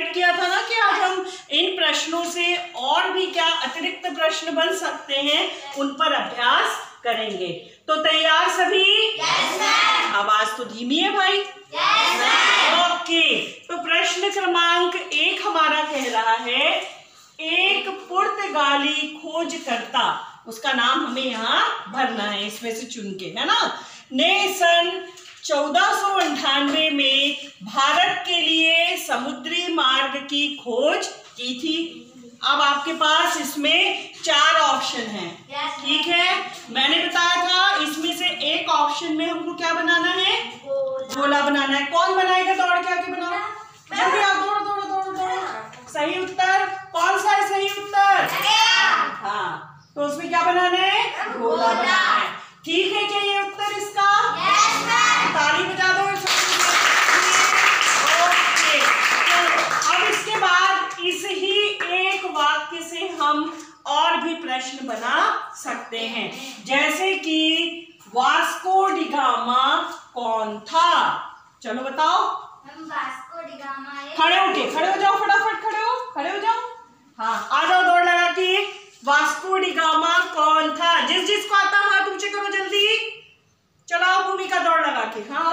Decide किया था ना कि आज हम इन प्रश्नों से और भी क्या अतिरिक्त प्रश्न बन सकते हैं, उन पर अभ्यास करेंगे। तो तैयार सभी? Yes ma'am. आवाज तो धीमी है भाई। Yes ma'am. ओके, तो प्रश्न क्रमांक 1 हमारा कह रहा है, एक पुर्तगाली खोजकर्ता, उसका नाम हमें यहाँ भरना है इसमें से चुन के, है ना, ने सन 1498 में भारत के लिए समुद्री मार्ग की खोज की थी। अब आपके पास इसमें 4 ऑप्शन हैं, ठीक है। मैंने बताया था इसमें से एक ऑप्शन में हमको क्या बनाना है, गोला बनाना है। कौन बनाएगा? दौड़ के आके बनाओ, जल्दी आओ, दौड़ दौड़ दौड़ दौड़। सही उत्तर कौन सा है? सही उत्तर हाँ, तो उसमें क्या बनाना है? गोला बनाना है। ठीक है क्या ये उत्तर इसका? Yes ma'am. ताली बजा दो। ओके, तो अब इसके बाद इस ही एक वाक्य से हम और भी प्रश्न बना सकते हैं, जैसे कि वास्को डी गामा कौन था? चलो बताओ। वास्को डी गामा खड़े हो जाओ, फटाफट खड़े हो जाओ। हाँ, आ जाओ दौड़ लगा के। वास्को डी गामा कौन था? जिसको आता हाथ ऊंचे करो जल्दी। चलाओ भूमिका दौड़ लगा के। हाँ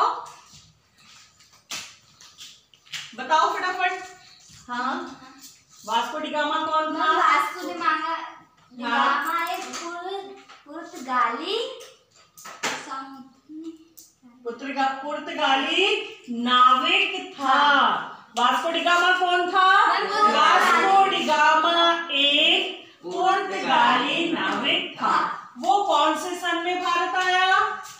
बताओ फटाफट। हाँ, वास्को डी गामा कौन था? वास्को डी गामा एक पुर्तगाली नाविक था। वास्को डी गामा कौन था? वास्को डी गामा एक पुर्तगाली नाविक था। वो कौन से सन में भारत आया?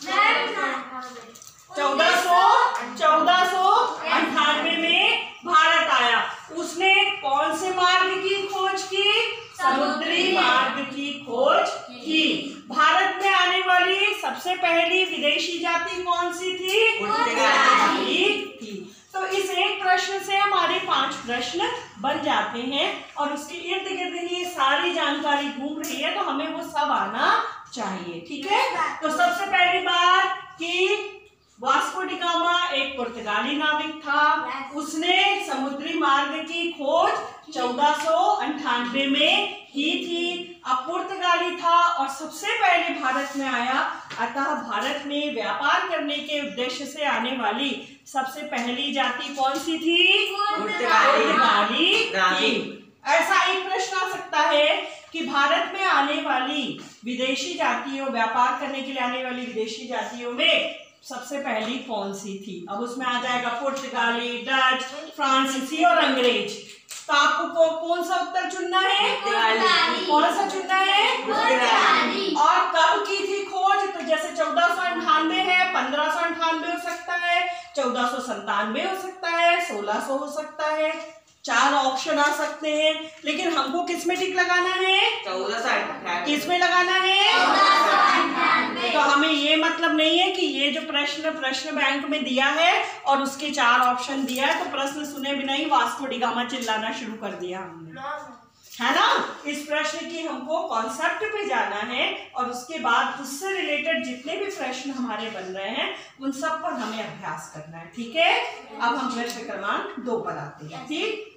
1498 में भारत आया। उसने कौन से मार्ग की खोज की? समुद्री मार्ग की खोज की। भारत में आने वाली सबसे पहली विदेशी जाति कौन सी थी? पुर्तगाली थी। तो इस एक प्रश्न से हमारे 5 प्रश्न बन जाते हैं और उसके इर्द गिर्द ये सारी जानकारी घूम रही है, तो हमें वो सब आना चाहिए, ठीक है। तो सबसे पहली बात कि वास्को डी गामा एक पुर्तगाली नाविक था। उसने समुद्री मार्ग की खोज 1498 में की थी। अब पुर्तगाली था और सबसे पहले भारत में आया, अतः भारत में व्यापार करने के उद्देश्य से आने वाली सबसे पहली जाति कौन सी थी? पुर्तगाली थी। ऐसा एक प्रश्न आ सकता है कि भारत में आने वाली विदेशी जातियों, व्यापार करने के लिए आने वाली विदेशी जातियों में सबसे पहली कौन सी थी? अब उसमें आ जाएगा पुर्तगाली, डच, फ्रांसीसी और अंग्रेज। तो आपको कौन सा उत्तर चुनना है? कौन सा चुनना है? और कब की थी खोज? तो जैसे 1498 है, 1598 हो सकता है, 1497 हो सकता है, 1600 हो सकता है। 4 ऑप्शन आ सकते हैं, लेकिन हमको किस में टिक लगाना है? 1498। किस में लगाना है? 1498। तो हमें ये मतलब नहीं है कि ये जो प्रश्न बैंक में दिया है और उसके 4 ऑप्शन दिया है तो प्रश्न सुने बिना ही वास्को डी गामा चिल्लाना शुरू कर दिया हमने, है ना। इस प्रश्न की हमको कॉन्सेप्ट पे जाना है और उसके बाद उससे रिलेटेड जितने भी प्रश्न हमारे बन रहे हैं उन सब पर हमें अभ्यास करना है, ठीक है। अब हम प्रश्न क्रमांक 2 पर आते हैं, ठीक।